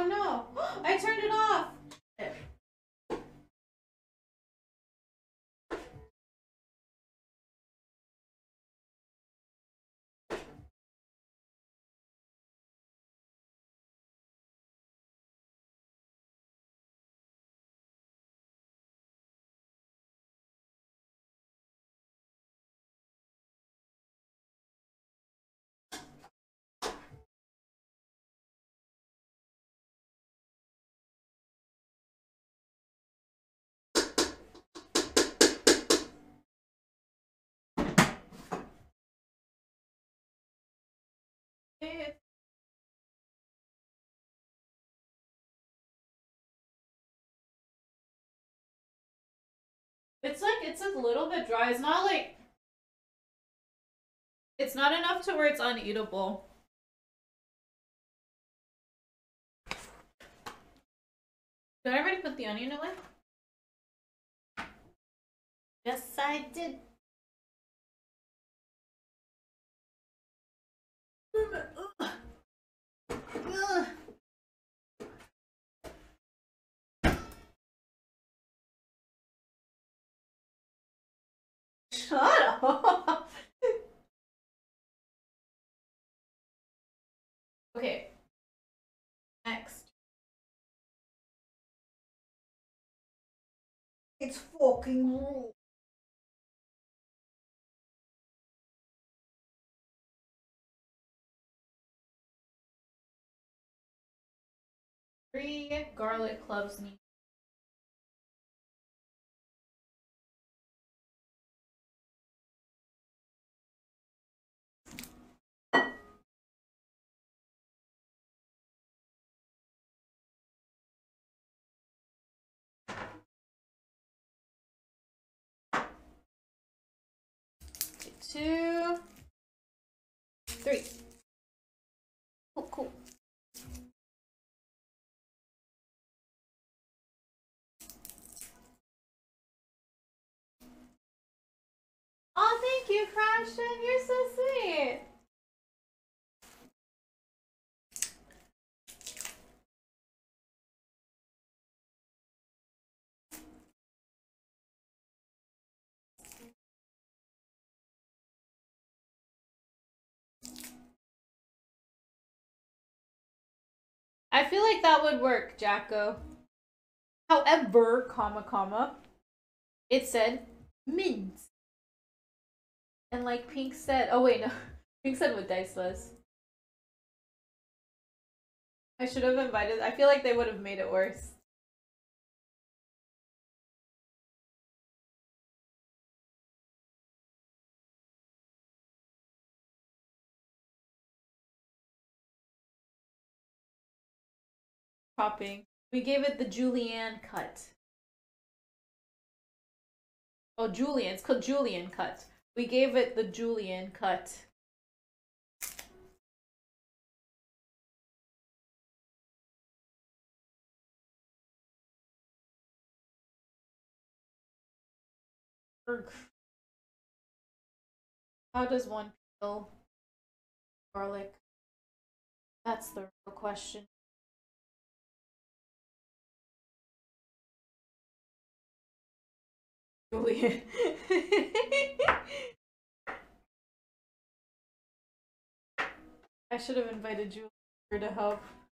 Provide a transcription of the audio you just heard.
no. I turned it off. It's like, it's a little bit dry. It's not like, it's not enough to where it's uneatable. Did I already put the onion away? Yes, I did. Shut up. Okay. Next. It's fucking rude. Three garlic cloves needed. Two, three. Cool, cool. Oh, thank you, Crashin. You're so sweet. I feel like that would work, Jacko. However, comma, it said mint. And like Pink said, oh wait, no. Pink said what dice was. I should have invited, I feel like they would have made it worse. Chopping. We gave it the julienne cut. Oh, julienne. It's called julienne cut. We gave it the julienne cut. How does one peel garlic? That's the real question. Julian. I should have invited Julian to help.